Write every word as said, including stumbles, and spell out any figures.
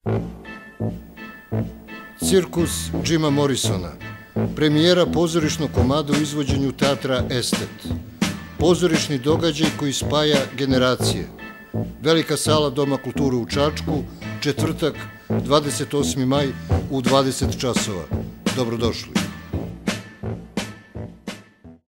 Cirkus Jima Morrisona, premijera pozorišnog komada u izvođenju teatra Estet, pozorišni događaj koji spaja generacije, velika sala Doma kulture u Čačku, četvrtak, dvadeset osmi maj u dvadeset časova. Dobrodošli.